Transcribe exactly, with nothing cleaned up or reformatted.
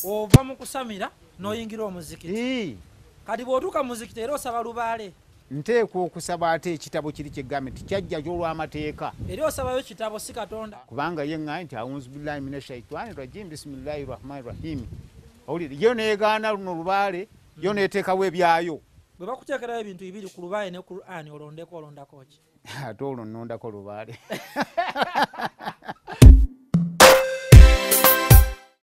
ova mu kusamira n'oyingira omuzikiti kati bw'otuuka mu muzikiti era osaba lubaale nteekwa okusaba ate ekitabo kiri kyegambe tikyajja ky'olw'amateeka eri osabayo kitabo si Katonda kubanga ye ŋŋaye nti awunzu billahi mina shaitani rajim bisimillahi rahmani rahimi owulire yo neegaana luno lubaale yo neeteekawo ebyayo bwe bakuteekerayo ebintu bibiri ku lubaale ne Qur'ani olondeko olondako ki ate olwo nnondako lubaale